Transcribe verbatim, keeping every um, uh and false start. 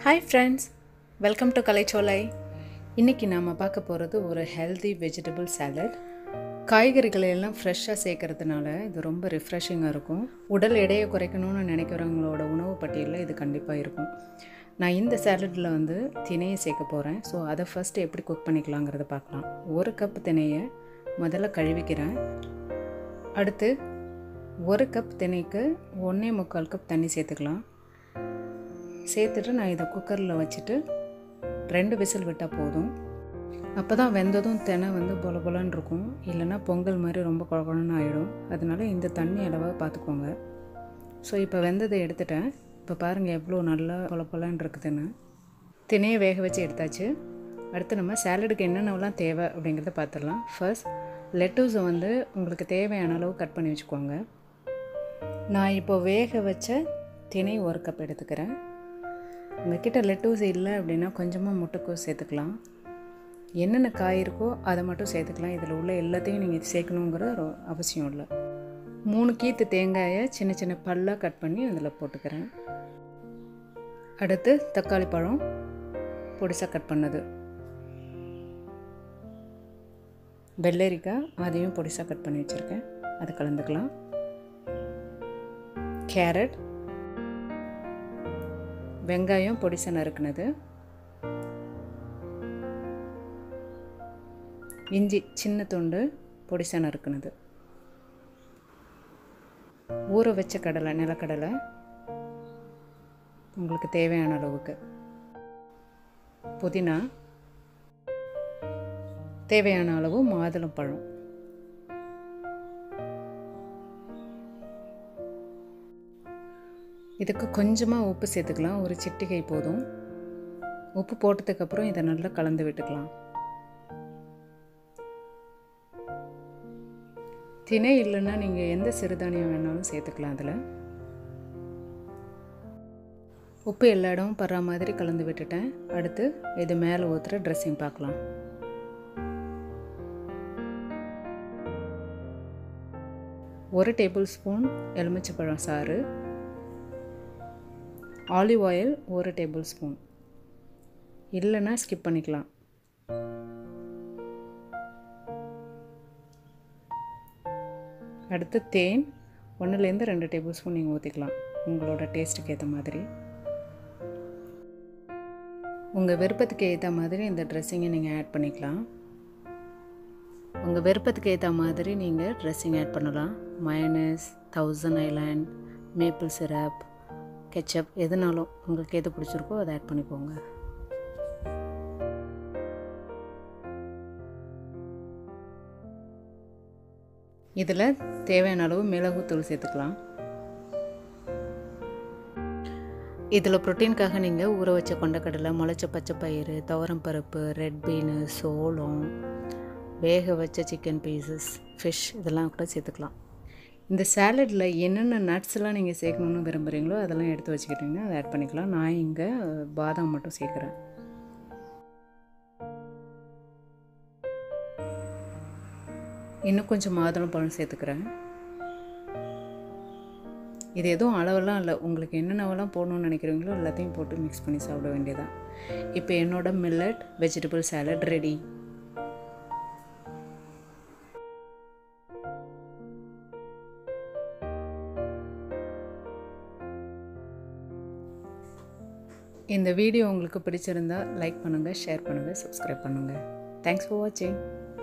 Hi friends, welcome to கலைச்சோலை. இன்றைக்கி நாம் பார்க்க போகிறது ஒரு ஹெல்தி வெஜிடபிள் சாலட். காய்கறிகளை எல்லாம் ஃப்ரெஷ்ஷாக சேர்க்கறதுனால இது ரொம்ப ரிஃப்ரெஷிங்காக இருக்கும். உடல் எடையை குறைக்கணும்னு நினைக்கிறவங்களோட உணவு பட்டியலில் இது கண்டிப்பாக இருக்கும். நான் இந்த சாலட்டில் வந்து திணையை சேர்க்க போகிறேன். ஸோ அதை ஃபஸ்ட்டு எப்படி குக் பண்ணிக்கலாங்கிறத பார்க்கலாம். ஒரு கப் திணையை முதல்ல கழுவிக்கிறேன். அடுத்து ஒரு கப் திணைக்கு ஒன்றே முக்கால் கப் தண்ணி சேர்த்துக்கலாம். சேர்த்துட்டு நான் இதை குக்கரில் வச்சுட்டு ரெண்டு விசில் விட்டால் போதும். அப்போ தான் வெந்ததும் தினை வந்து பொல பொலன்னு இருக்கும், இல்லைன்னா பொங்கல் மாதிரி ரொம்ப குழகுழன்னு ஆகிடும். அதனால் இந்த தண்ணி அளவாக பார்த்துக்கோங்க. ஸோ இப்போ வெந்ததை எடுத்துட்டேன். இப்போ பாருங்கள் எவ்வளோ நல்லா பொல பொலன்னு இருக்குதுன்னு. தினையை வேக வச்சு எடுத்தாச்சு. அடுத்து நம்ம சாலடுக்கு என்னென்னலாம் தேவை அப்படிங்கிறத பார்த்துடலாம். ஃபர்ஸ்ட் லெட்டூஸை வந்து உங்களுக்கு தேவையான அளவு கட் பண்ணி வச்சுக்கோங்க. நான் இப்போ வேக வச்ச தினை ஒரு கப் எடுத்துக்கிறேன். உங்கள்கிட்ட லெட்டூஸ் இல்லை அப்படின்னா கொஞ்சமாக முட்டைக்கோஸ் சேர்த்துக்கலாம். என்னென்ன காய் இருக்கோ அதை மட்டும் சேர்த்துக்கலாம். இதில் உள்ள எல்லாத்தையும் நீங்கள் சேர்க்கணுங்கிற அவசியம் இல்லை. மூணு கீத்து தேங்காயை சின்ன சின்ன பல்லாக கட் பண்ணி அதில் போட்டுக்கிறேன். அடுத்து தக்காளி பழம் பொடிசாக கட் பண்ணது, வெள்ளரிக்காய் அதையும் பொடிசாக கட் பண்ணி வச்சுருக்கேன், அதை கலந்துக்கலாம். கேரட், வெங்காயம் பொடிசாக நறுக்குனது, இஞ்சி சின்ன துண்டு பொடிசாக நறுக்குனது, ஊற வச்ச கடலை நிலக்கடலை உங்களுக்கு தேவையான அளவுக்கு, புதினா, தேவையான அளவு மாதுளம் பழம், இதுக்கு கொஞ்சமாக உப்பு சேர்த்துக்கலாம். ஒரு சிட்டிகை போதும். உப்பு போட்டதுக்கப்புறம் இதை நல்லா கலந்து விட்டுக்கலாம். திணை இல்லைன்னா நீங்கள் எந்த சிறுதானியம் வேணாலும் சேர்த்துக்கலாம். அதில் உப்பு எல்லா இடமும் படுற மாதிரி கலந்து விட்டுட்டேன். அடுத்து இது மேலே ஊற்றுற ட்ரெஸ்ஸிங் பார்க்கலாம். ஒரு டேபிள் ஸ்பூன் எலுமிச்சைப்பழம் சாறு, ஆலிவ் ஆயில் ஒரு டேபிள் ஸ்பூன், இல்லைன்னா ஸ்கிப் பண்ணிக்கலாம். அடுத்து தேன் ஒன்றுலேருந்து ரெண்டு டேபிள் ஸ்பூன் நீங்கள் ஊற்றிக்கலாம், உங்களோட டேஸ்ட்டுக்கு ஏற்ற மாதிரி. உங்கள் விருப்பத்துக்கு ஏற்ற மாதிரி இந்த ட்ரெஸ்ஸிங்கை நீங்கள் ஆட் பண்ணிக்கலாம். உங்கள் விருப்பத்துக்கு ஏற்ற மாதிரி நீங்கள் ட்ரெஸ்ஸிங் ஆட் பண்ணலாம். Mayonnaise, thousand island, maple syrup, ketchup, எதுனாலும் உங்களுக்கு எது பிடிச்சிருக்கோ அதை ஆட் பண்ணிக்கோங்க. இதில் தேவையான அளவு மிளகுத்தூள் சேர்த்துக்கலாம். இதில் ப்ரோட்டீனுக்காக நீங்கள் ஊற வச்ச கொண்டக்கடலை, முளைச்ச பச்சை பயிறு, துவரம் பருப்பு, ரெட் பீனு, சோளம், வேக வச்ச சிக்கன் பீசஸ், ஃபிஷ் இதெல்லாம் கூட சேர்த்துக்கலாம். இந்த சாலடில் என்னென்ன நட்ஸ்லாம் நீங்கள் சேர்க்கணுன்னு விரும்புகிறீங்களோ அதெல்லாம் எடுத்து வச்சுக்கிட்டிங்கன்னா அதை ஆட் பண்ணிக்கலாம். நான் இங்கே பாதாம் மட்டும் சேர்க்குறேன். இன்னும் கொஞ்சம் மாதுளம் பழம் சேர்த்துக்கிறேன். இது எதுவும் அளவெல்லாம் இல்லை, உங்களுக்கு என்னென்னவெல்லாம் போடணும்னு நினைக்கிறீங்களோ எல்லாத்தையும் போட்டு மிக்ஸ் பண்ணி சாப்பிட வேண்டியதான். இப்போ என்னோட மில்லட் வெஜிடபிள் சாலட் ரெடி. இந்த வீடியோ உங்களுக்கு பிடிச்சிருந்தால் லைக் பண்ணுங்கள், ஷேர் பண்ணுங்கள், சப்ஸ்கிரைப் பண்ணுங்கள். தேங்க்ஸ் ஃபார் வாட்சிங்.